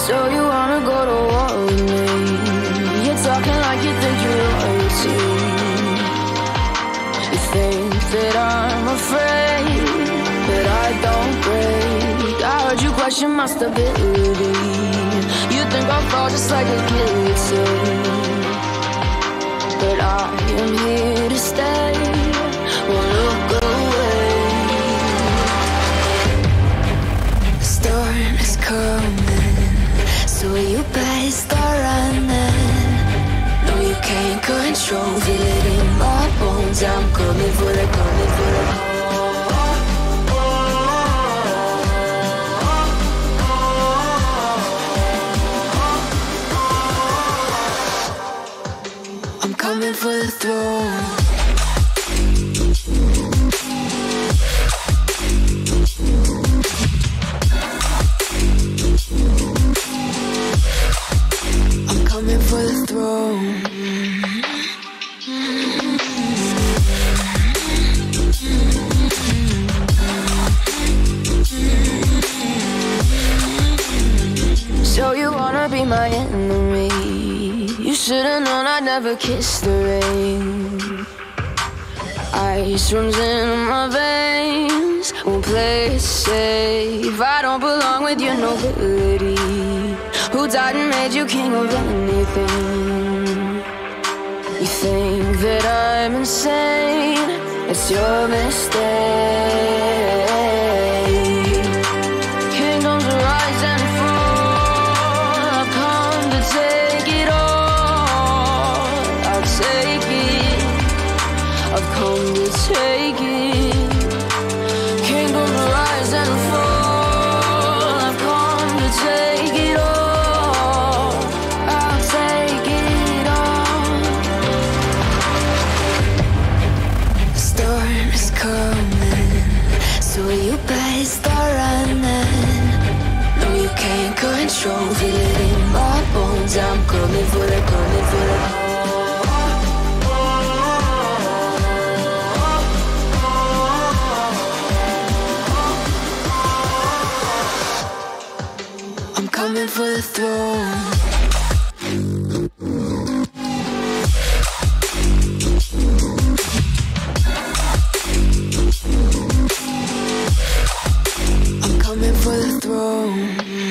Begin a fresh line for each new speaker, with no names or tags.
So you wanna go to war with me? You're talking like you think you're royalty. You think that I'm afraid, but I don't break. I heard you question my stability. You think I'll fall just like a guillotine, but I am here to stay. Won't look away. The storm is coming, so you better start running. No, you can't control, feel it in my bones. I'm coming for the, coming for the. I'm coming for the throne. I'm coming for the throne. So you wanna be my enemy? You should've known I'd never kiss the rain. Ice runs in my veins, won't play it safe. I don't belong with your nobility. Who died and made you king of anything? You think that I'm insane? It's your mistake. Kingdoms rise and fall. I've come to take it all. I'll take it. I've come to take it. Kingdoms rise and fall. I've come to take it all. I'll take it all. The storm is coming, so you better start running. No, you can't control, feel it in my bones. I'm coming for the, coming for the. I'm coming for the throne. I'm coming for the throne.